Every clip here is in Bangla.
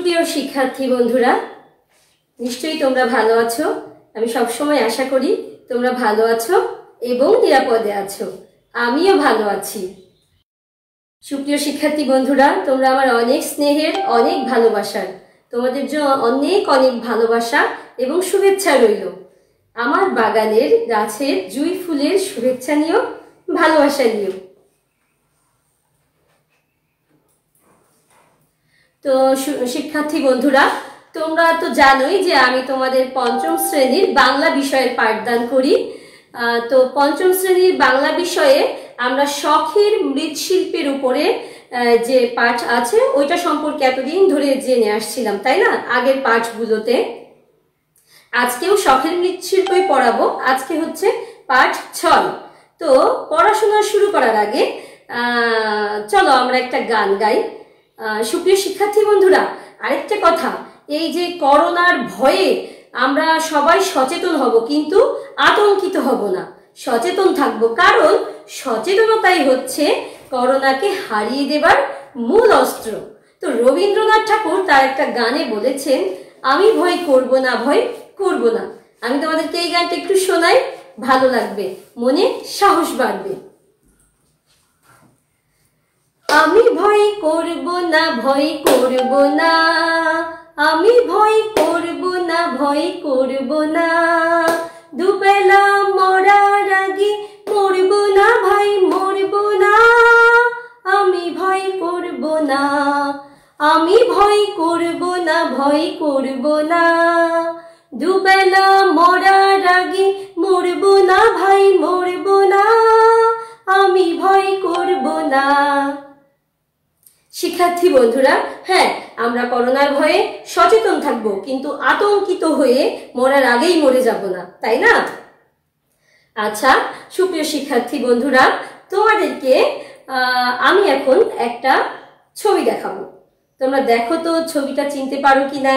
সুপ্রিয় শিক্ষার্থী বন্ধুরা, নিশ্চয়ই তোমরা ভালো আছো। আমি সব সময় আশা করি তোমরা ভালো আছো এবং নিরাপদে আছো। আমিও ভালো আছি। সুপ্রিয় শিক্ষার্থী বন্ধুরা, তোমরা আমার অনেক স্নেহের, অনেক ভালোবাসার, তোমাদের জন্য অনেক অনেক ভালোবাসা এবং শুভেচ্ছা রইল। আমার বাগানের গাছের জুঁই ফুলের শুভেচ্ছা নিও, ভালোবাসা নিও। তো শিক্ষার্থী বন্ধুরা, তোমরা তো জানোই যে আমি তোমাদের পঞ্চম শ্রেণীর বাংলা বিষয়ের পাঠদান করি। তো পঞ্চম শ্রেণীর বাংলা বিষয়ে আমরা শখের মৃৎশিল্পের উপরে যে পাঠ আছে ওইটা সম্পর্কে এতদিন ধরে জেনে আসছিলাম, তাই না? আগের পাঠগুলোতে আজকেও শখের মৃৎশিল্পই পড়াবো। আজকে হচ্ছে পাঠ 6। তো পড়াশোনা শুরু করার আগে চলো আমরা একটা গান গাই। সুপ্রিয় শিক্ষার্থী বন্ধুরা, আরেকটা কথা, এই যে করোনার ভয়ে আমরা সবাই সচেতন হব, কিন্তু আতঙ্কিত হব না, সচেতন থাকবো। কারণ সচেতনতাই হচ্ছে করোনাকে হারিয়ে দেবার মূল অস্ত্র। তো রবীন্দ্রনাথ ঠাকুর তার একটা গানে বলেছেন, আমি ভয় করব না, ভয় করব না। আমি তোমাদেরকে এই গানটা একটু শোনাই, ভালো লাগবে, মনে সাহস বাড়বে। আমি ভয় করব না, ভয় করব না, আমি ভয় করব না, ভয় করব না, দুবেলা মরার আগে মরব না, ভাই মরব না, আমি ভয় করব না, আমি ভয় করব না, ভয় করব না, দুবেলা মরার আগে মরব না, ভাই মরব না, আমি ভয় করব না। শিক্ষার্থী বন্ধুরা, হ্যাঁ, আমরা করোনার ভয়ে সচেতন থাকব, কিন্তু আতঙ্কিত হয়ে মরার আগেই মরে যাব না, তাই না? আচ্ছা সুপ্রিয় শিক্ষার্থী বন্ধুরা, তোমাদেরকে আমি এখন একটা ছবি দেখাবো। তোমরা দেখো তো ছবিটা চিনতে পারো কিনা,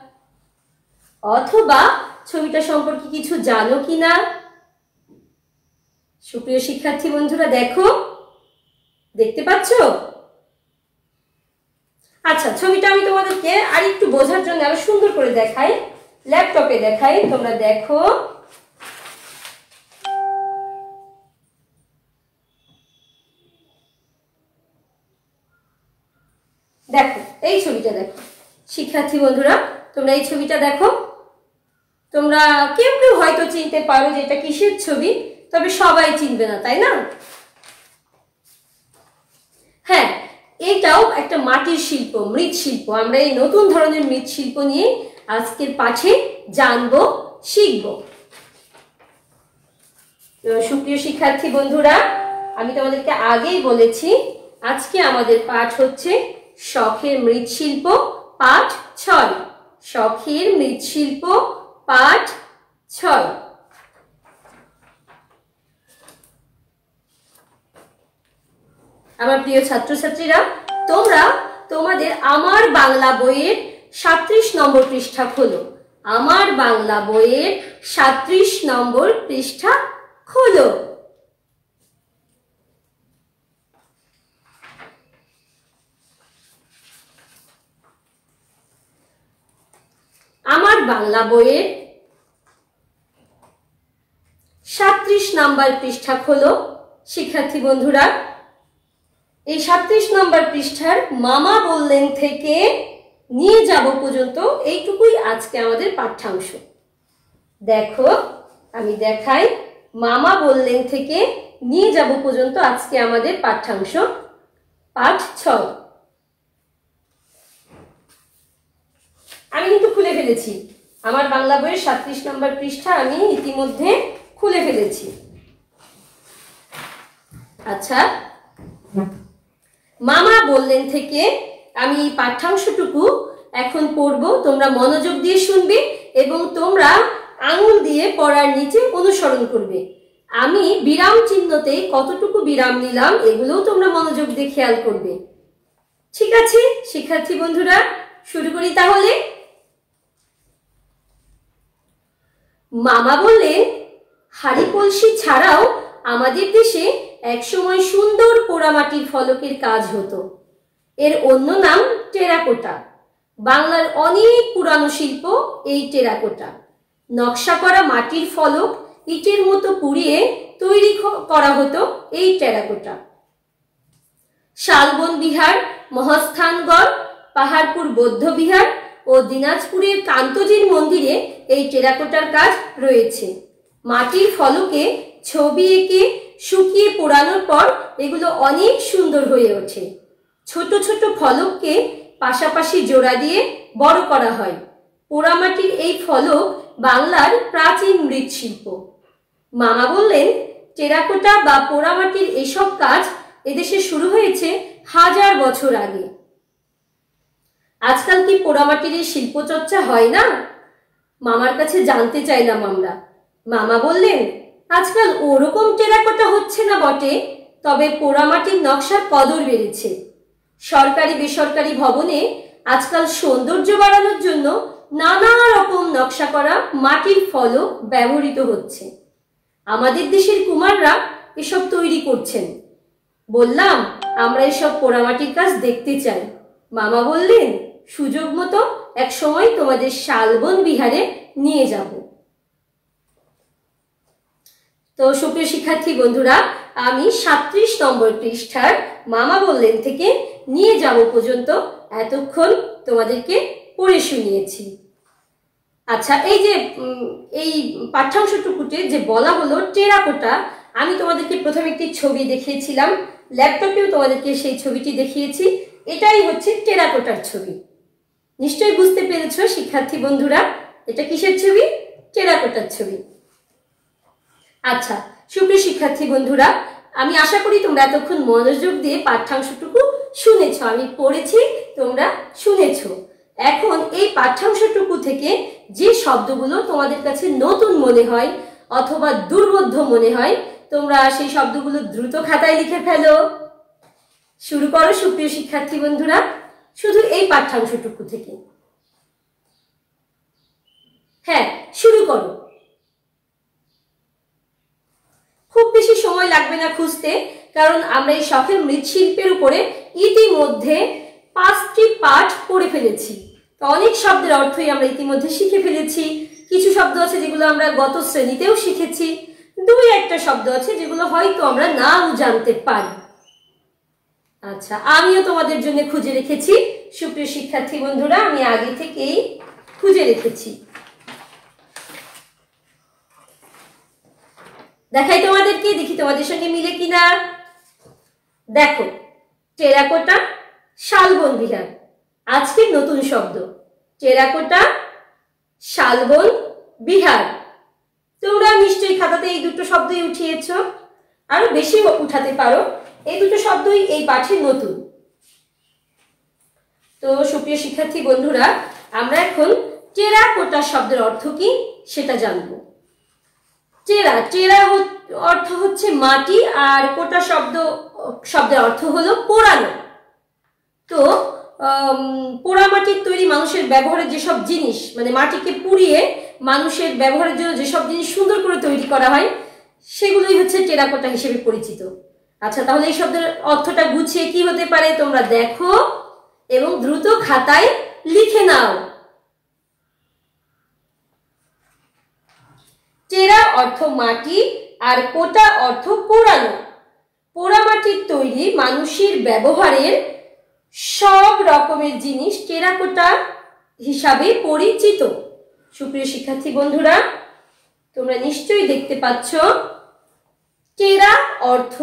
অথবা ছবিটা সম্পর্কে কিছু জানো কিনা। সুপ্রিয় শিক্ষার্থী বন্ধুরা, দেখো, দেখতে পাচ্ছ? আচ্ছা, ছবিটা আমি তোমাদেরকে আর একটু বোঝার জন্য আরো সুন্দর করে দেখাই, ল্যাপটপে দেখাই। তোমরা দেখো, দেখো এই ছবিটা দেখো। শিক্ষার্থী বন্ধুরা, তোমরা এই ছবিটা দেখো। তোমরা কেউ কেউ হয়তো চিনতে পারো যে এটা কিসের ছবি, তবে সবাই চিনবে না, তাই না? হ্যাঁ, এটাও একটা মাটির শিল্প, মৃৎশিল্প। আমরা এই নতুন ধরনের মৃৎশিল্প নিয়ে আজকের পাঠে জানবো, শিখবো। সুপ্রিয় শিক্ষার্থী বন্ধুরা, আমি তোমাদেরকে আগেই বলেছি আজকে আমাদের পাঠ হচ্ছে শখের মৃৎশিল্প পাঠ 6। শখের মৃৎশিল্প পাঠ 6। আমার প্রিয় ছাত্রছাত্রীরা, তোমরা তোমাদের আমার বাংলা বইয়ের 37 নম্বর পৃষ্ঠা খোলো। আমার বাংলা বইয়ের 37 নম্বর পৃষ্ঠা খোলো। আমার বাংলা বইয়ের 37 নম্বর পৃষ্ঠা খোলো। শিক্ষার্থী বন্ধুরা, এই 37 নম্বর পৃষ্ঠার মামা বললেন থেকে নিয়ে যাব পর্যন্ত এইটুকুই আজকে আমাদের পাঠ্যাংশ। দেখো, আমি দেখাই, মামা বললেন থেকে নিয়ে যাব পর্যন্ত আজকে আমাদের পাঠ্যাংশ পাঠ 6। আমি কিন্তু খুলে ফেলেছি আমার বাংলা বইয়ের 37 নম্বর পৃষ্ঠা, আমি ইতিমধ্যে খুলে ফেলেছি। আচ্ছা, মামা বললেন থেকে আমি পাঠ্যাংশটুকু এখন পড়ব। তোমরা মনোযোগ দিয়ে শুনবে এবং তোমরা আঙুল দিয়ে পড়ার নিচে অনুসরণ করবে। আমি বিরাম চিহ্নতে কতটুকু বিরাম নিলাম এগুলোও তোমরা মনোযোগ দিয়ে খেয়াল করবে। ঠিক আছে শিক্ষার্থী বন্ধুরা, শুরু করি তাহলে। মামা বললেন, হাড়ি কলসি ছাড়াও আমাদের দেশে একসময় সুন্দর পোড়ামাটির ফলকের কাজ হতো। এর অন্য নাম টেরাকোটা। বাংলার অনেক পুরানো শিল্প এই টেরাকোটা। নকশা করা মাটির ফলক ইটের মতো পুড়িয়ে তৈরি করা হতো এই টেরাকোটা। শালবন বিহার, মহাস্থানগড়, পাহাড়পুর বৌদ্ধ বিহার ও দিনাজপুরের কান্তজির মন্দিরে এই টেরাকোটার কাজ রয়েছে। মাটির ফলকে ছবি এঁকে শুকিয়ে পোড়ানোর পর এগুলো অনেক সুন্দর হয়ে ওঠে। ছোট ছোট ফলককে পাশাপাশি জোড়া দিয়ে বড় করা হয়। পোড়ামাটির এই ফলক বাংলার প্রাচীন মৃৎশিল্প। মামা বললেন, টেরাকোটা বা পোড়ামাটির এসব কাজ এদেশে শুরু হয়েছে 1000 বছর আগে। আজকাল কি পোড়ামাটির এই শিল্পচর্চা হয় না? মামার কাছে জানতে চাইলাম আমরা। মামা বললেন, আজকাল ওরকম টেরাকোটা হচ্ছে না বটে, তবে পোড়ামাটির নকশার কদর বেড়েছে। সরকারি বেসরকারি ভবনে আজকাল সৌন্দর্য বাড়ানোর জন্য নানা রকম নকশা করা মাটির ফলক ব্যবহৃত হচ্ছে। আমাদের দেশের কুমাররা এসব তৈরি করছেন। বললাম, আমরা এসব পোড়ামাটির কাজ দেখতে চাই। মামা বললেন, সুযোগ মতো এক সময় তোমাদের শালবন বিহারে নিয়ে যাব। তো সুপ্রিয় শিক্ষার্থী বন্ধুরা, আমি 37 নম্বর পৃষ্ঠার মামা বললেন থেকে নিয়ে যাব পর্যন্ত এতক্ষণ তোমাদেরকে পড়ে শুনিয়েছি। আচ্ছা, এই যে এই পাঠ্যাংশটুকুতে যে বলা হলো টেরাকোটা, আমি তোমাদেরকে প্রথমে একটি ছবি দেখিয়েছিলাম, ল্যাপটপেও তোমাদেরকে সেই ছবিটি দেখিয়েছি। এটাই হচ্ছে টেরাকোটার ছবি। নিশ্চয়ই বুঝতে পেরেছো শিক্ষার্থী বন্ধুরা, এটা কিসের ছবি? টেরাকোটার ছবি। আচ্ছা সুপ্রিয় শিক্ষার্থী বন্ধুরা, আমি আশা করি তোমরা এতক্ষণ মনোযোগ দিয়ে পাঠ্যাংশটুকু শুনেছ। আমি পড়েছি, তোমরা শুনেছ। এখন এই পাঠ্যাংশটুকু থেকে যে শব্দগুলো তোমাদের কাছে নতুন মনে হয় অথবা দুর্বোধ্য মনে হয়, তোমরা সেই শব্দগুলো দ্রুত খাতায় লিখে ফেলো। শুরু করো সুপ্রিয় শিক্ষার্থী বন্ধুরা, শুধু এই পাঠ্যাংশটুকু থেকে। হ্যাঁ, শুরু করো। খুব বেশি সময় লাগবে না খুঁজতে, কারণ আমরা এই শখের মৃৎশিল্পের উপরে ইতিমধ্যে 5টি পাঠ পড়ে ফেলেছি। তো অনেক শব্দের অর্থই আমরা ইতিমধ্যে শিখে ফেলেছি। কিছু শব্দ আছে যেগুলো আমরা গত শ্রেণীতেও শিখেছি, 2-1টা শব্দ আছে যেগুলো হয়তো আমরা নাও জানতে পারি। আচ্ছা, আমিও তোমাদের জন্য খুঁজে রেখেছি সুপ্রিয় শিক্ষার্থী বন্ধুরা, আমি আগে থেকেই খুঁজে রেখেছি। দেখাই তোমাদেরকে, দেখি তোমাদের সঙ্গে মিলে কিনা। দেখো, টেরাকোটা, শালবন বিহার, আজকের নতুন শব্দ টেরাকোটা, শালবন বিহার। তোমরা নিশ্চয়ই খাতাতে এই দুটো শব্দই উঠিয়েছ, আরো বেশি উঠাতে পারো। এই দুটো শব্দই এই পাঠে নতুন। তো সুপ্রিয় শিক্ষার্থী বন্ধুরা, আমরা এখন টেরাকোটা শব্দের অর্থ কি সেটা জানবো। টেরা অর্থ হচ্ছে মাটি, আর কোটা শব্দের অর্থ হলো পোড়ানো। তো পোড়ামাটির তৈরি মানুষের ব্যবহারের যেসব জিনিস, মানে মাটিকে পুড়িয়ে মানুষের ব্যবহারের জন্য যেসব জিনিস সুন্দর করে তৈরি করা হয়, সেগুলোই হচ্ছে টেরাকোটা হিসেবে পরিচিত। আচ্ছা, তাহলে এই শব্দের অর্থটা গুছিয়ে কি হতে পারে তোমরা দেখো এবং দ্রুত খাতায় লিখে নাও। টেরা অর্থ মাটি আর কোটা অর্থ পোড়ানো। পোড়ামাটির তৈরি মানুষের ব্যবহারের সব রকমের জিনিস টেরাকোটা হিসাবে পরিচিত। সুপ্রিয় শিক্ষার্থী বন্ধুরা, তোমরা নিশ্চয়ই দেখতে পাচ্ছ, টেরা অর্থ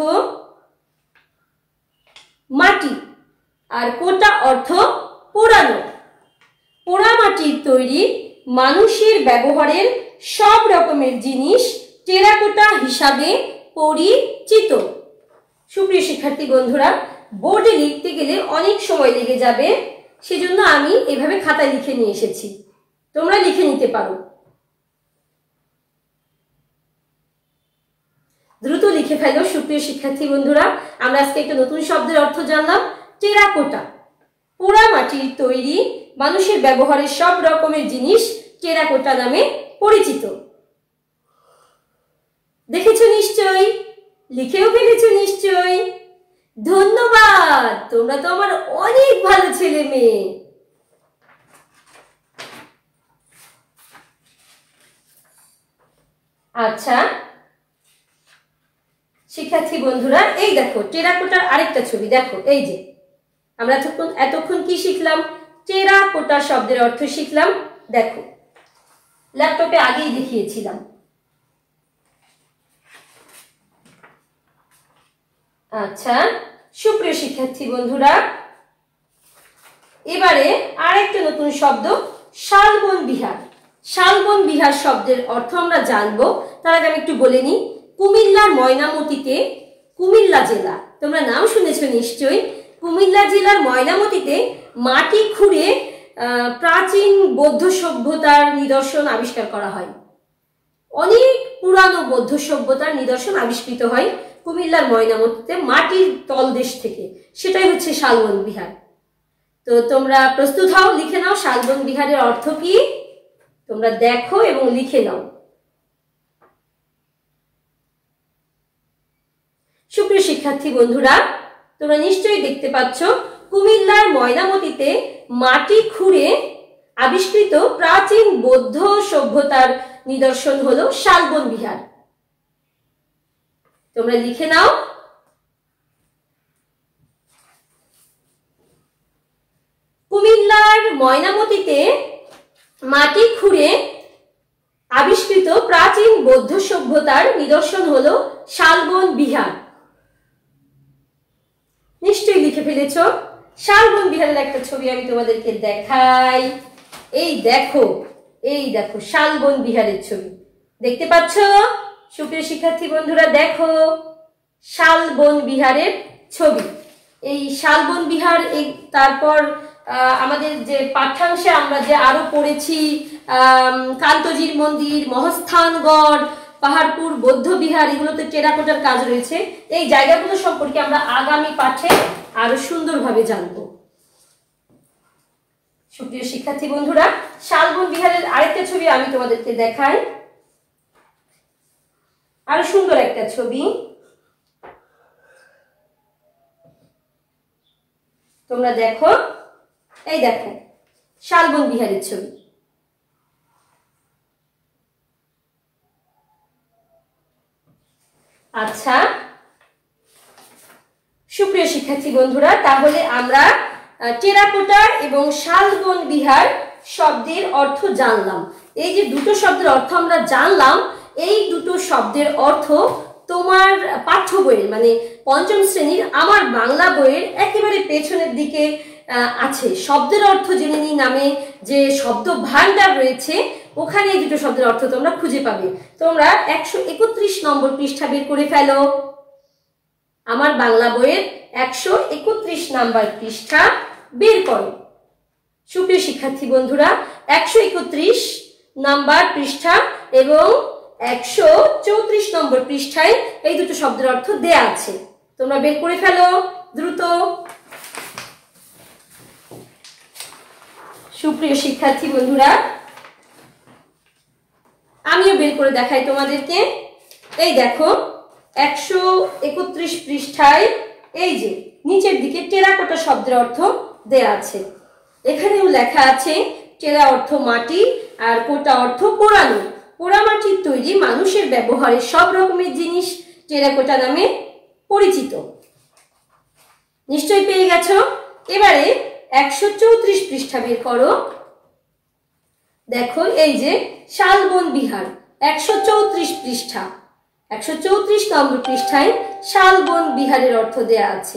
মাটি আর কোটা অর্থ পোড়ানো। পোড়ামাটির তৈরি মানুষের ব্যবহারের সব রকমের জিনিস টেরাকোটা হিসাবে পরিচিত। সুপ্রিয় শিক্ষার্থী বন্ধুরা, বোর্ডে লিখতে গেলে অনেক সময় লেগে যাবে, সেজন্য আমি এভাবে খাতায় লিখে নিয়ে এসেছি। তোমরা লিখে নিতে পারো। দ্রুত লিখে ফেলো সুপ্রিয় শিক্ষার্থী বন্ধুরা। আমরা আজকে একটা নতুন শব্দের অর্থ জানলাম, টেরাকোটা। পোড়ামাটির তৈরি মানুষের ব্যবহারের সব রকমের জিনিস টেরাকোটা নামে পরিচিত। দেখেছো নিশ্চয়ই, লিখেও ফেলেছো নিশ্চয়ই। ধন্যবাদ, তোমরা তো আমার অনেক ভালো ছেলে মেয়ে। আচ্ছা শিক্ষার্থী বন্ধুরা, এই দেখো টেরাকোটার আরেকটা ছবি। দেখো এই যে আমরা এতক্ষণ কি শিখলাম? টেরাকোটা শব্দের অর্থ শিখলাম। দেখো ল্যাপটপে আগেই দেখিয়েছিলাম। আচ্ছা সুপ্রিয় শিক্ষার্থী বন্ধুরা, এবারে আরেকটা নতুন শব্দ শালবন বিহার। শালবন বিহার শব্দের অর্থ আমরা জানবো, তার আগে আমি একটু বলে নিই। কুমিল্লার ময়নামতিতে, কুমিল্লা জেলা, তোমরা নাম শুনেছো নিশ্চয়ই, কুমিল্লা জেলার ময়নামতিতে মাটি খুঁড়ে প্রাচীন বৌদ্ধ সভ্যতার নিদর্শন আবিষ্কার করা হয়। অনেক পুরানো বৌদ্ধ সভ্যতার নিদর্শন আবিষ্কৃত হয় কুমিল্লার ময়নামতিতে মাটির তলদেশ থেকে। সেটাই হচ্ছে শালবন বিহার। তো তোমরা প্রস্তুত হও, লিখে নাও শালবন বিহারের অর্থ কি। তোমরা দেখো এবং লিখে নাও। সুপ্রিয় শিক্ষার্থী বন্ধুরা, তোমরা নিশ্চয়ই দেখতে পাচ্ছ কুমিল্লার ময়নামতিতে মাটি খুঁড়ে আবিষ্কৃত প্রাচীন বৌদ্ধ সভ্যতার নিদর্শন হলো শালবন বিহার। তোমরা লিখে নাও। কুমিল্লার ময়নামতিতে মাটি খুঁড়ে আবিষ্কৃত প্রাচীন বৌদ্ধ সভ্যতার নিদর্শন হলো শালবন বিহার। নিশ্চয়ই লিখে ফেলেছ। শালবন বিহারের একটা ছবি আমি তোমাদেরকে দেখাই। এই দেখো, এই দেখো শালবন বিহারের ছবি দেখতে পাচ্ছ? সুপ্রিয় শিক্ষার্থী বন্ধুরা দেখো শালবন বিহারের ছবি। এই শালবন বিহার, এই তারপর আমাদের যে পাঠ্যাংশে আমরা যে আরো পড়েছি কান্তজির মন্দির, মহস্থানগড়, পাহাড়পুর বৌদ্ধ বিহার, এগুলোতে টেরাকোটার কাজ রয়েছে। এই জায়গাগুলো সম্পর্কে আমরা আগামী পাঠে আরো সুন্দরভাবে জানবো। সুপ্রিয় শিক্ষার্থী বন্ধুরা, শালবন বিহারের আরেকটা ছবি আমি তোমাদেরকে দেখাই। আরো সুন্দর একটা ছবি, তোমরা দেখো। এই দেখো শালবন বিহারের ছবি। আচ্ছা সুপ্রিয় শিক্ষার্থী বন্ধুরা, তাহলে আমরা টেরাকোটা এবং শালবন বিহার শব্দের অর্থ জানলাম। এই যে দুটো শব্দের অর্থ আমরা জানলাম, এই দুটো শব্দের অর্থ তোমার পাঠ্য বইয়ের মানে পঞ্চম শ্রেণীর আমার বাংলা বইয়ের একেবারে পেছনের দিকে আছে। শব্দের অর্থ জেনে নিই নামে যে শব্দ ভান্ডার রয়েছে, ওখানে এই দুটো শব্দের অর্থ তোমরা খুঁজে পাবে। তোমরা 131 নম্বর পৃষ্ঠা বের করে ফেলো। আমার বাংলা বইয়ের 131 নাম্বার পৃষ্ঠা বের করো। সুপ্রিয় শিক্ষার্থী বন্ধুরা, 131 নাম্বার পৃষ্ঠা এবং 134 নম্বর পৃষ্ঠায় এই দুটো শব্দের অর্থ দেয়া আছে। তোমরা বের করে ফেলো দ্রুত। সুপ্রিয় শিক্ষার্থী বন্ধুরা, আমিও বের করে দেখাই তোমাদেরকে। এই দেখো 131 পৃষ্ঠায় এই যে নিচের দিকে টেরাকোটা শব্দের অর্থ দেয়া আছে। এখানেও লেখা আছে টেরা অর্থ মাটি আর কোটা অর্থ পোড়ানো। পোড়ামাটির তৈরি মানুষের ব্যবহারের সব রকমের জিনিস টেরাকোটা নামে পরিচিত। নিশ্চয়ই পেয়ে গেছো। এবারে 134 পৃষ্ঠা বের করো। দেখো এই যে শালবন বিহার, 134 পৃষ্ঠা, 134 নম্বর পৃষ্ঠায় শালবন বিহারের অর্থ দেয়া আছে।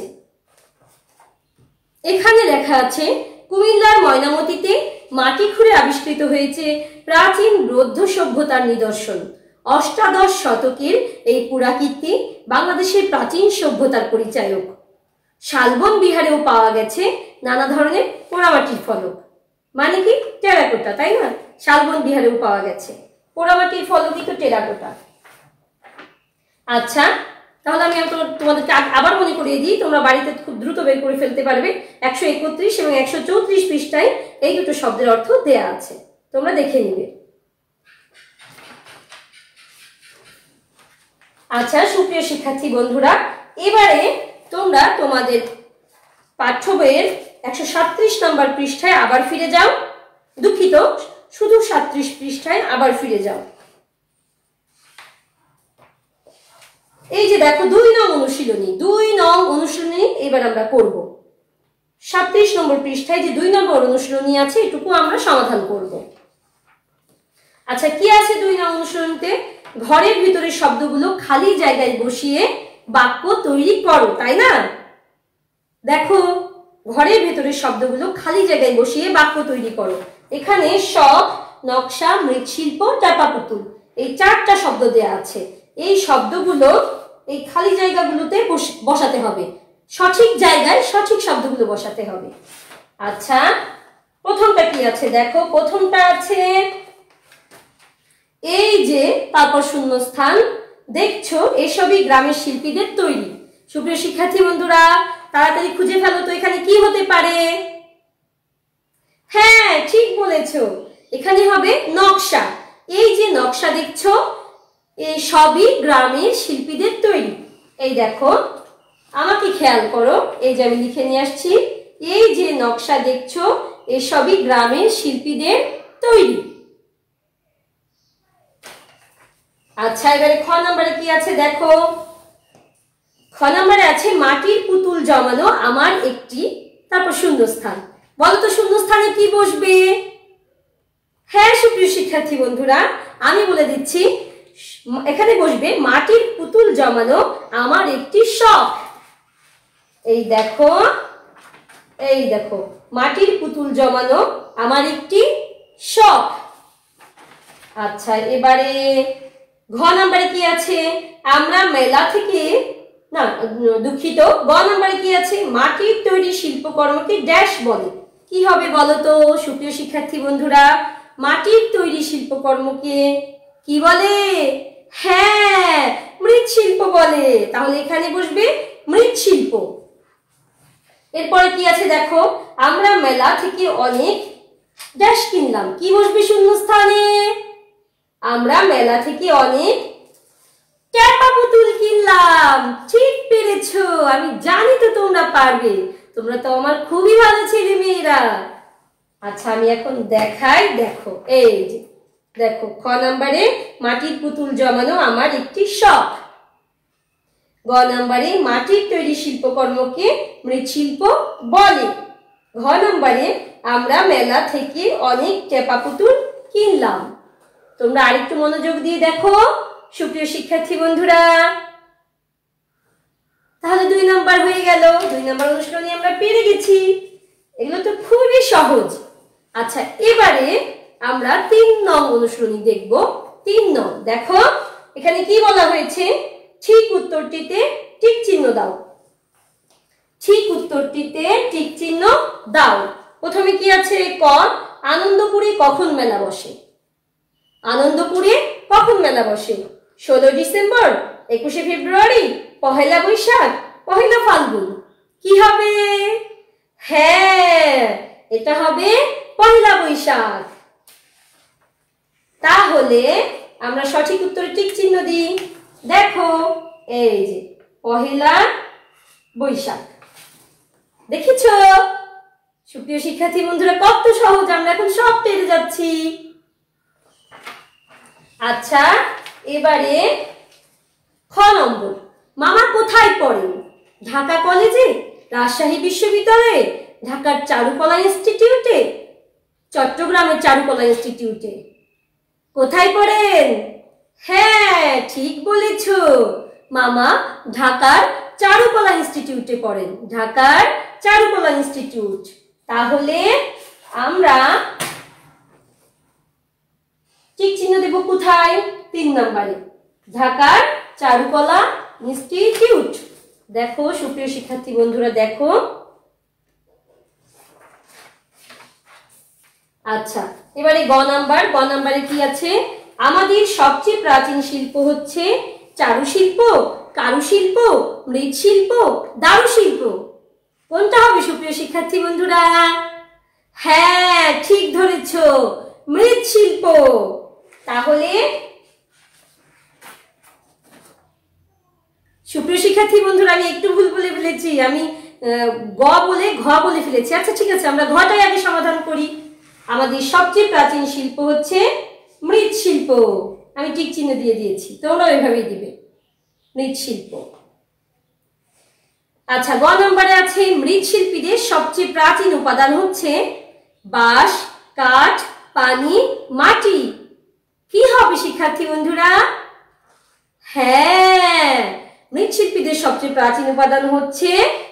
এখানে লেখা আছে কুমিল্লার ময়নামতিতে মাটি খুঁড়ে আবিষ্কৃত হয়েছে প্রাচীন বৌদ্ধ সভ্যতার নিদর্শন। অষ্টাদশ শতকের এই পুরাকীর্তি বাংলাদেশের প্রাচীন সভ্যতার পরিচায়ক। শালবন বিহারেও পাওয়া গেছে নানা ধরনের পোড়ামাটির ফলক, মানে কি টেরাকোটা, তাই না? শালবন বিহারেও পাওয়া গেছে পোড়ামাটির ফলকই তো টেরাকোটা। আচ্ছা তাহলে আমি তোমাদেরকে আবার মনে করিয়ে দিই, তোমরা বাড়িতে খুব দ্রুত বের করে ফেলতে পারবে। 131 এবং 134 পৃষ্ঠায় এই দুটো শব্দের অর্থ দেয়া আছে, তোমরা দেখে নিবে। আচ্ছা সুপ্রিয় শিক্ষার্থী বন্ধুরা, এবারে তোমরা তোমাদের পাঠ্য বইয়ের 137 নম্বর পৃষ্ঠায় আবার ফিরে যাও। দুঃখিত, শুধু 37 পৃষ্ঠায় আবার ফিরে যাও। এই যে দেখো 2 নং অনুশীলনী, 2 নং অনুশীলনী এবার আমরা করব। 37 নম্বর পৃষ্ঠায় যে 2 নম্বর অনুশীলনী আছে এটুকু আমরা সমাধান করব। আচ্ছা, কি আছে 2 নং অনুশীলনীতে? ঘরের ভিতরে শব্দগুলো খালি জায়গায় বসিয়ে বাক্য তৈরি করো, তাই না? দেখো, ঘরের ভিতরে শব্দগুলো খালি জায়গায় বসিয়ে বাক্য তৈরি করো। এখানে শখ, নকশা, মৃৎশিল্প, টেপা পুতুল, এই 4টা শব্দ দেয়া আছে। এই শব্দগুলো এই খালি জায়গাগুলোতে বসাতে হবে, সঠিক জায়গায় সঠিক শব্দগুলো বসাতে হবে। আচ্ছা, প্রথমটা কি আছে দেখো, প্রথমটা আছে এই যে, তারপর শূন্যস্থান, দেখছো এসবই গ্রামের শিল্পীদের তৈরি। সুপ্রিয় শিক্ষার্থী বন্ধুরা, তাড়াতাড়ি খুঁজে ফেলো তো এখানে কি হতে পারে। হ্যাঁ, ঠিক বলেছো, এখানে হবে নকশা। এই যে নকশা দেখছো, এই সবই গ্রামের শিল্পীদের তৈরি। এই দেখো, আমাকে খেয়াল করো, এই যে আমি লিখে নিয়ে আসছি, এই যে নকশা দেখছো এসবই গ্রামের শিল্পীদের তৈরি। আচ্ছা, এবারে খ নম্বরে কি আছে দেখো, খ নম্বরে আছে মাটির পুতুল জমানো আমার একটি, তারপর শূন্যস্থান। বলো তো শূন্যস্থানে কি বসবে? হ্যাঁ সুপ্রিয় শিক্ষার্থী বন্ধুরা, আমি বলে দিচ্ছি, এখানে বসবে মাটির পুতুল জমানো আমার একটি শখ। এই দেখো, এই দেখো, মাটির পুতুল জমানো আমার একটি শখ। আচ্ছা, এবারে ঘ নম্বরে কি আছে, আমরা মেলা থেকে, না দুঃখিত, গ নম্বরে কি আছে, মাটির তৈরি শিল্পকর্মকে ড্যাশ বলে। কি হবে বলো তো সুপ্রিয় শিক্ষার্থী বন্ধুরা, মাটির তৈরি শিল্পকর্মকে কি বলে? হ্যাঁ, মৃৎশিল্প বলে। তাহলে এখানে বসবে মৃৎশিল্প। এরপরে কি আছে দেখো, আমরা মেলা থেকে অনেক ড্যাশ কিনলাম। কি বসবে শূন্যস্থানে? আমরা মেলা থেকে অনেক টেপা পুতুল কিনলাম। ঠিক পেরেছো, আমি জানি তো তোমরা পারবে, তোমরা তো আমার খুবই ভালো ছেলে মেয়েরা। আচ্ছা, আমি এখন দেখাই, দেখো এই যে দেখো, খ নম্বরে মাটির পুতুল জমানো আমার একটি শখ। গ নম্বরে মাটির তৈরি শিল্পকর্মকে মৃৎশিল্প বলে। ঘ নম্বরে আমরা মেলা থেকে অনেক টেপা পুতুল কিনলাম। তোমরা আরেকটু মনোযোগ দিয়ে দেখো সুপ্রিয় শিক্ষার্থী বন্ধুরা। তাহলে 2 নম্বর হয়ে গেল, 2 নম্বর অনুশীলনী আমরা পেরে গেছি। এগুলো তো খুবই সহজ। আচ্ছা, এবারে আমরা 3 নং অনুশীলনী দেখব। 3 নং দেখো, এখানে কি বলা হয়েছে, ঠিক উত্তরটিতে টিক চিহ্ন দাও। ঠিক উত্তরটিতে টিক চিহ্ন দাও। প্রথমে কি আছে, ক, আনন্দপুরে কখন মেলা বসে? আনন্দপুরে কখন মেলা বসে? 16 ডিসেম্বর, 21শে ফেব্রুয়ারি, পহেলা বৈশাখ, পহেলা ফাল্গুন। কি হবে? হ্যাঁ, এটা হবে পহেলা বৈশাখ। তাহলে আমরা সঠিক উত্তরে টিক চিহ্ন দিই। দেখো, এই যে পহেলা বৈশাখ। দেখেছো সুপ্রিয় শিক্ষার্থী বন্ধুরা, কত সহজ, আমরা এখন সব পেরে যাচ্ছি। আচ্ছা, এবারে খ নম্বর, মামা কোথায় পড়েন? ঢাকা কলেজে, রাজশাহী বিশ্ববিদ্যালয়ে, ঢাকার চারুকলা ইনস্টিটিউটে, চট্টগ্রামের চারুকলা ইনস্টিটিউটে। কোথায় পড়েন? হ্যাঁ, ঠিক বলেছো, মামা ঢাকার চারুকলা ইনস্টিটিউটে পড়েন, ঢাকার চারুকলা ইনস্টিটিউট। তাহলে আমরা ঠিক চিহ্ন দেব কোথায়? 3 নম্বরে, ঢাকার চারুকলা ইনস্টিটিউট। দেখো সুপ্রিয় শিক্ষার্থী বন্ধুরা, দেখো। আচ্ছা, এবারে গ নাম্বার। গ নাম্বারে কি আছে, আমাদের সবচেয়ে প্রাচীন শিল্প হচ্ছে চারুশিল্প, কারুশিল্প, মৃৎশিল্প, দারুশিল্প। কোনটা হবে সুপ্রিয় শিক্ষার্থী বন্ধুরা? হ্যাঁ, ঠিক ধরেছো, মৃৎশিল্প। তাহলে সুপ্রিয় শিক্ষার্থী বন্ধুরা, আমি একটু ভুল বলে ফেলেছি, আমি গ বলে ঘ বলে ফেলেছি। আচ্ছা ঠিক আছে, আমরা ঘটাই আগে সমাধান করি। আমাদের সবচেয়ে প্রাচীন শিল্প হচ্ছে মৃৎশিল্প। আমি টিক চিহ্ন দিয়ে দিয়েছি, তোমরা ওইভাবেই দিবে। মৃৎশিল্প। আচ্ছা, গ নম্বরে আছে মৃৎশিল্পীদের সবচেয়ে প্রাচীন উপাদান হচ্ছে বাঁশ, কাঠ, পানি, মাটি। কি হবে শিক্ষার্থী বন্ধুরা? হ্যাঁ, মৃৎশিল্পীদের সবচেয়ে প্রাচীন উপাদান হচ্ছে।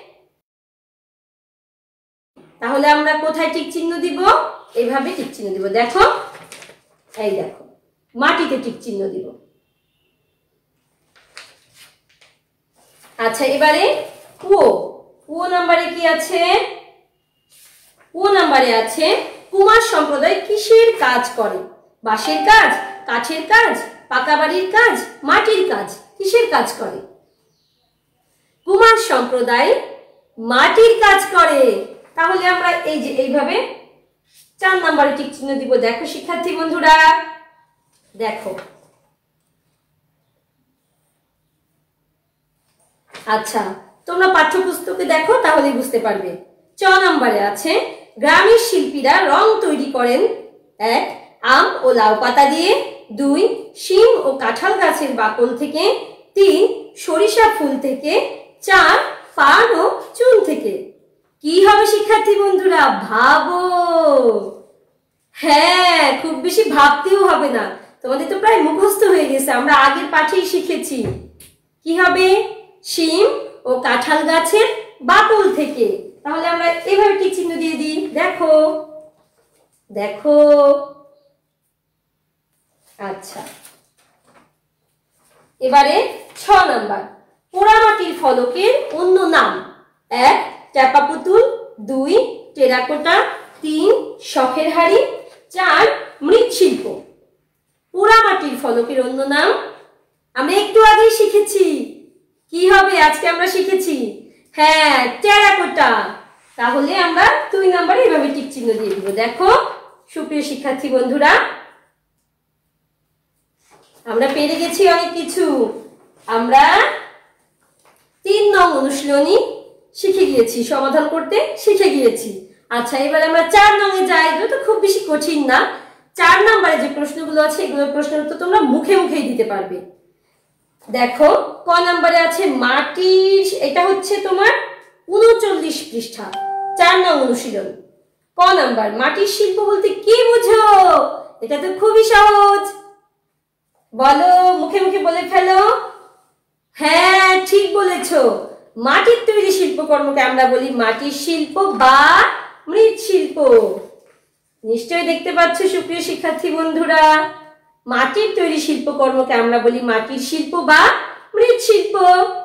তাহলে আমরা কোথায় টিক চিহ্ন দিব? এইভাবে টিক চিহ্ন দিব। দেখো, এই দেখো, মাটিতে টিক চিহ্ন দিব। আচ্ছা, এবারে কুয়ো নাম্বারে কি আছে? কুয়ো নাম্বারে আছে কুমার সম্প্রদায় কিসের কাজ করে? বাঁশের কাজ, কাঠের কাজ, পাকা বাড়ির কাজ, মাটির কাজ, কিসের কাজ করে? কুমার সম্প্রদায় মাটির কাজ করে। তাহলে আমরা এই যে এইভাবে 4 নম্বরে টিক চিহ্ন দিব। দেখো শিক্ষার্থী বন্ধুরা, দেখো। আচ্ছা, তোমরা পাঠ্যপুস্তকে দেখো, তাহলে বুঝতে পারবে। 6 নম্বরে আছে গ্রামের শিল্পীরা রং তৈরি করেন 1 আম ও লাউ পাতা দিয়ে, 2 শিম ও কাঁঠাল গাছের বাকল থেকে, 3 সরিষা ফুল থেকে, 4 পান ও চুন থেকে। কি হবে শিক্ষার্থী বন্ধুরা? ভাবো। হ্যাঁ, খুব বেশি ভাবতেও হবে না, তোমাদের তো প্রায় মুখস্থ হয়ে গেছে, আমরা আগের পাঠেই শিখেছি। কি হবে? শিম ও কাঁঠাল গাছের বাকল থেকে। তাহলে আমরা এইভাবে টিক চিহ্ন দিয়ে দিই। দেখো দেখো। আচ্ছা, এবারে 6 নাম্বার পোড়ামাটির ফলকের অন্য নাম। 1 চাপা পুতুল, 2 টেরাকোটা, 3 শখের হাড়ি, 4 মৃৎশিল্প। পোড়ামাটির ফলকের অন্য নাম আমরা একটু আগেই শিখেছি। কি হবে? আজকে আমরা শিখেছি, হ্যাঁ, টেরাকোটা। তাহলে আমরা 2 নম্বরে এইভাবে টিক চিহ্ন দিয়ে দিব। দেখো সুপ্রিয় শিক্ষার্থী বন্ধুরা, আমরা পেরে গেছি অনেক কিছু। আমরা 3 নং অনুশীলনী শিখে গিয়েছি, সমাধান করতে শিখে গিয়েছি। আচ্ছা, এবার আমরা 4 নং এ যাই। এগুলো তো খুব বেশি কঠিন না। 4 নম্বরে যে প্রশ্নগুলো আছে, এগুলোর প্রশ্নের উত্তর তোমরা মুখে মুখেই দিতে পারবে। দেখো, ক নম্বরে আছে মাটির, এটা হচ্ছে তোমার 39 পৃষ্ঠা, 4 নং অনুশীলন। ক নাম্বার, মাটির শিল্প বলতে কি বুঝো? এটা তো খুবই সহজ, বলো, মুখে মুখে বলে ফেলো। হ্যাঁ, ঠিক বলেছো। মাটির তৈরি শিল্পকর্মকে আমরা বলি মাটির শিল্প বা মৃৎশিল্প। নিশ্চয়ই দেখতে পাচ্ছ সুপ্রিয় শিক্ষার্থী বন্ধুরা, মাটির তৈরি শিল্পকর্মকে আমরা বলি মাটির শিল্প বা মৃৎশিল্প।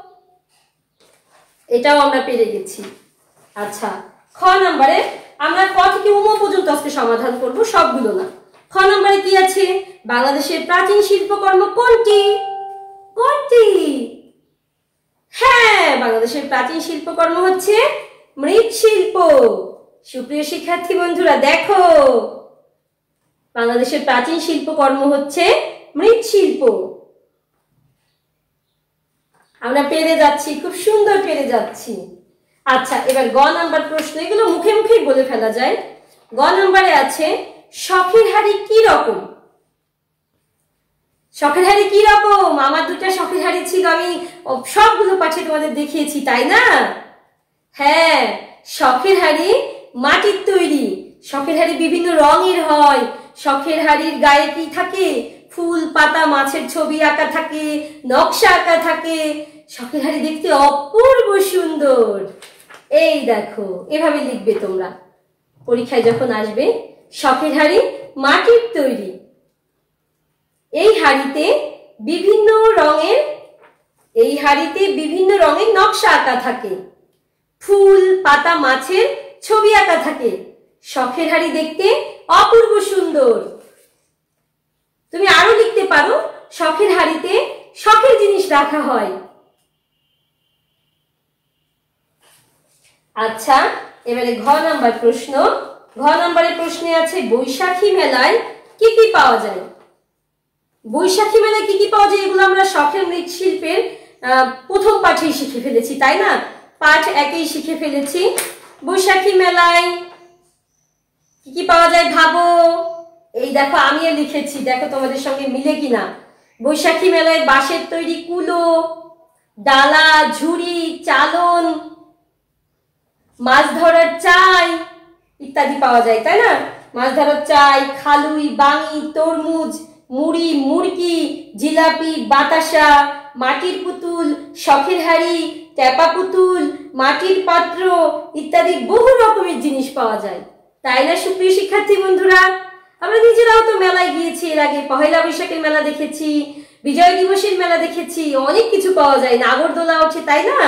এটাও আমরা পেরে গেছি। আচ্ছা, খ নম্বরে আমরা ক থেকে উম পর্যন্ত আজকে সমাধান করব, সবগুলো না। খ নম্বরে কি আছে? বাংলাদেশের প্রাচীন শিল্পকর্ম কোনটি? কোনটি? হ্যাঁ, বাংলাদেশের প্রাচীন শিল্পকর্ম হচ্ছে মৃৎশিল্প। সুপ্রিয় শিক্ষার্থী বন্ধুরা, দেখো, বাংলাদেশের প্রাচীন শিল্পকর্ম হচ্ছে মৃৎশিল্প। আমরা পেরে যাচ্ছি, খুব সুন্দর পেরে যাচ্ছি। আচ্ছা, এবার গ নাম্বার প্রশ্ন, এগুলো মুখে মুখেই বলে ফেলা যায়। গ নাম্বারে আছে শখের হাড়ি কি রকম? শখের হাড়ি কি রকম? আমার 2টা শখের হাড়ি ছিল, আমি সবগুলো পাঠে তোমাদের দেখিয়েছি, তাই না? হ্যাঁ, শখের হাড়ি মাটির তৈরি। শখের হাড়ি বিভিন্ন রঙের হয়। শখের হাড়ির গায়ে কি থাকে? ফুল, পাতা, মাছের ছবি আঁকা থাকে, নকশা আঁকা থাকে। শখের হাড়ি দেখতে অপূর্ব সুন্দর। এই দেখো, এভাবে লিখবে তোমরা পরীক্ষায় যখন আসবে। শখের হাড়ি মাটির তৈরি। এই হাড়িতে বিভিন্ন রঙের নকশা আঁকা থাকে, ফুল, পাতা, মাছের ছবি আঁকা থাকে। শখের হাড়ি দেখতে অপূর্ব সুন্দর। তুমি আরো লিখতে পারো, শখের হাড়িতে শখের জিনিস রাখা হয়। আচ্ছা, এবারে ঘ নাম্বার প্রশ্ন। ঘ নাম্বারের প্রশ্নে আছে বৈশাখী মেলায় কি কি পাওয়া যায়? বৈশাখী মেলায় কি কি পাওয়া যায়? এগুলো আমরা শখের মৃৎশিল্পের প্রথম পাঠেই শিখে ফেলেছি, তাই না? পাঠ 1-এই শিখে ফেলেছি। বৈশাখী মেলায় কি কি পাওয়া যায় ভাবো। এই দেখো, আমিও লিখেছি, দেখো তোমাদের সঙ্গে মিলে কিনা। বৈশাখী মেলায় বাঁশের তৈরি কুলো, ডালা, ঝুড়ি, চালন, মাছ ধরার চাই ইত্যাদি পাওয়া যায়, তাই না? মাছ ধরার চাই, খালুই, বাঙি, তরমুজ, মুড়ি, মুড়কি, জিলাপি, বাতাসা, মাটির পুতুল, শখের হাড়ি, ট্যাপা পুতুল, মাটির পাত্র ইত্যাদি বহু রকমের জিনিস পাওয়া যায়, তাই না সুপ্রিয় শিক্ষার্থী বন্ধুরা? আমরা নিজেরাও তো মেলায় গিয়েছি, এর আগে পহেলা বৈশাখের মেলা দেখেছি, বিজয় দিবসের মেলা দেখেছি, অনেক কিছু পাওয়া যায়, নাগরদোলা ওঠে, তাই না?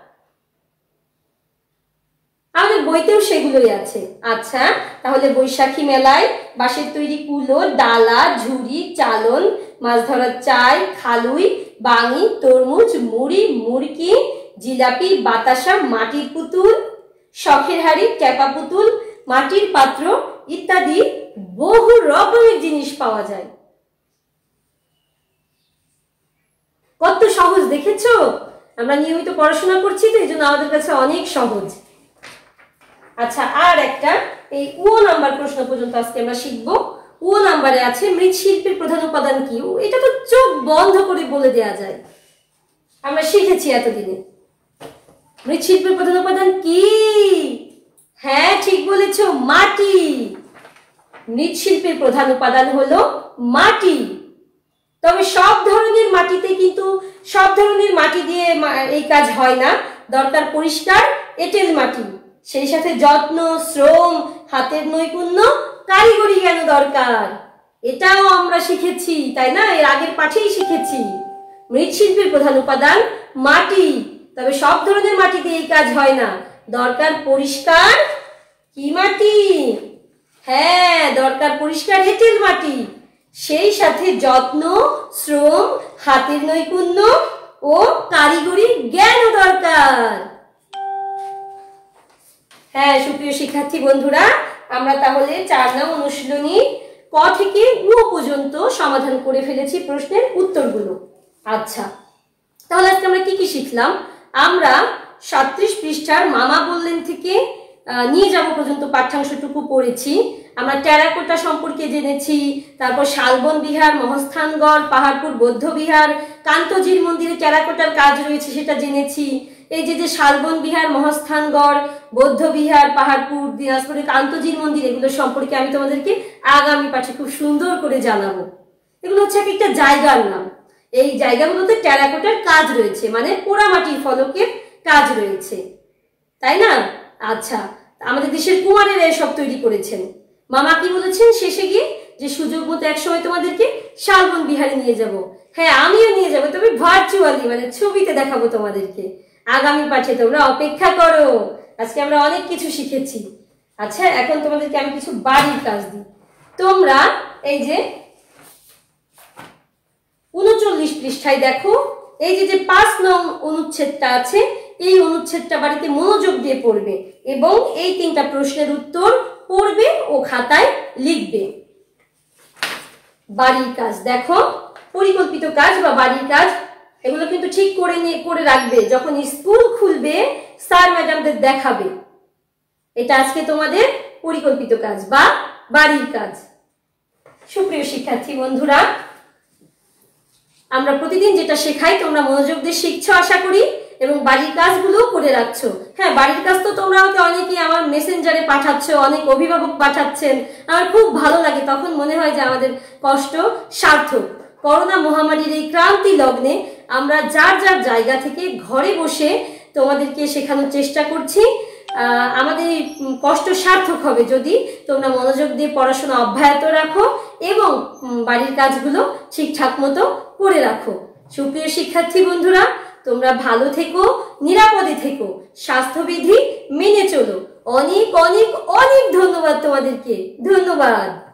আমাদের বইতেও সেগুলোই আছে। আচ্ছা, তাহলে বৈশাখী মেলায় বাঁশের তৈরি কুলো, ডালা, ঝুড়ি, চালন, মাছ ধরার চাই, খালুই, বাঙি, তরমুজ, মুড়ি, মুড়কি, জিলাপি, বাতাসা, মাটির পুতুল, শখের হাড়ি, ট্যাপা পুতুল, মাটির পাত্র ইত্যাদি বহু রকমের জিনিস পাওয়া যায়। কত সহজ দেখেছো? আমরা নিয়মিত পড়াশোনা করছি তো এই জন্য আমাদের কাছে অনেক সহজ। আচ্ছা, আর একটা এই ও নাম্বার প্রশ্ন পর্যন্ত আজকে আমরা শিখবো। ও নাম্বারে আছে মৃৎশিল্পের প্রধান উপাদান কি? এটা তো চোখ বন্ধ করে বলে দেয়া যায়, আমরা শিখেছি এতদিনে। মৃৎশিল্পের প্রধান উপাদান কি? হ্যাঁ, ঠিক বলেছো, মাটি। মৃৎশিল্পের প্রধান উপাদান হলো মাটি। তবে সব ধরনের মাটিতে কিন্তু সব ধরনের মাটি দিয়ে এই কাজ হয় না, দরকার পরিষ্কার এঁটেল মাটি, সেই সাথে যত্ন, শ্রম, হাতের নৈপুণ্য, কারিগরি জ্ঞান দরকার। এটাও আমরা শিখেছি, তাই না? এর আগের পাঠেই শিখেছি। মৃৎশিল্পের প্রধান উপাদান মাটি, তবে সব ধরনের মাটিতে এই কাজ হয় না, দরকার পরিষ্কার কি মাটি? হ্যাঁ, দরকার পরিষ্কার এঁটেল মাটি, সেই সাথে যত্ন, শ্রম, হাতের নৈপুণ্য ও কারিগরি জ্ঞানও দরকার। হ্যাঁ সুপ্রিয় শিক্ষার্থী বন্ধুরা, আমরা তাহলে 4 নং অনুশীলনী ক থেকে উ পর্যন্ত সমাধান করে ফেলেছি প্রশ্নের উত্তরগুলো। আচ্ছা, তাহলে আজকে আমরা কি কি শিখলাম? আমরা 37 পৃষ্ঠার মামা বললেন থেকে নিয়ে যাব পর্যন্ত পাঠ্যাংশটুকু পড়েছি। আমরা টেরাকোটা সম্পর্কে জেনেছি, তারপর শালবন বিহার, মহস্থানগড়, পাহাড়পুর বৌদ্ধ বিহার, কান্তজির মন্দিরে টেরাকোটার কাজ রয়েছে সেটা জেনেছি। এই যে শালবন বিহার, মহস্থানগড়, বৌদ্ধ বিহার, পাহাড়পুর, দিনাজপুরের কান্তজির মন্দির, এগুলো সম্পর্কে আমি তোমাদেরকে আগামী পাঠে খুব সুন্দর করে জানাবো। এগুলো হচ্ছে এক একটা জায়গার নাম। এই জায়গাগুলোতে টেরাকোটার কাজ রয়েছে, মানে পোড়ামাটির ফলকের কাজ রয়েছে, তাই না? আচ্ছা, আমাদের দেশের কুমারেরা এসব তৈরি করেছেন। মামা কি বলেছেন শেষে গিয়ে? যে সুযোগ মতো একসময় তোমাদেরকে শালবন বিহারে নিয়ে যাব। হ্যাঁ, আমিও নিয়ে যাবো, তবে ভার্চুয়ালি, মানে ছবিতে দেখাবো তোমাদেরকে। আগামী পাঠে তোমরা অপেক্ষা করো। আজকে আমরা অনেক কিছু শিখেছি। আচ্ছা, এখন তোমাদেরকে আমি কিছু বাড়ির কাজ দিই। তোমরা এই যে 39 পৃষ্ঠায় দেখো, এই যে 5 নং অনুচ্ছেদটা আছে, এই অনুচ্ছেদটা বাড়িতে মনোযোগ দিয়ে পড়বে এবং এই 3টা প্রশ্নের উত্তর পড়বে ও খাতায় লিখবে। বাড়ির কাজ দেখো, পরিকল্পিত কাজ বা বাড়ির কাজ, এগুলো কিন্তু ঠিক করে রাখবে, যখন স্কুল খুলবে স্যার ম্যাডামদের দেখাবে। এটা আজকে তোমাদের পরিকল্পিত কাজ বা বাড়ির কাজ। সুপ্রিয় শিক্ষার্থী বন্ধুরা, আমরা প্রতিদিন যেটা শেখাই তোমরা মনোযোগ দিয়ে শিখছো আশা করি, এবং বাড়ির কাজগুলো করে রাখছো। হ্যাঁ, বাড়ির কাজ তো তোমরা আমাকে অনেকেই আমার মেসেঞ্জারে পাঠাচ্ছ, অনেক অভিভাবক পাঠাচ্ছেন, আমার খুব ভালো লাগে। তখন মনে হয় যে আমাদের কষ্ট সার্থক। করোনা মহামারীর এই ক্রান্তি লগ্নে আমরা যার যার জায়গা থেকে ঘরে বসে তোমাদেরকে শেখানোর চেষ্টা করছি। আমাদের এই কষ্ট সার্থক হবে যদি তোমরা মনোযোগ দিয়ে পড়াশোনা অব্যাহত রাখো এবং বাড়ির কাজগুলো ঠিকঠাক মতো করে রাখো। সুপ্রিয় শিক্ষার্থী বন্ধুরা, তোমরা ভালো থেকো, নিরাপদে থেকো, স্বাস্থ্যবিধি মেনে চলো। অনেক অনেক অনেক ধন্যবাদ তোমাদেরকে। ধন্যবাদ।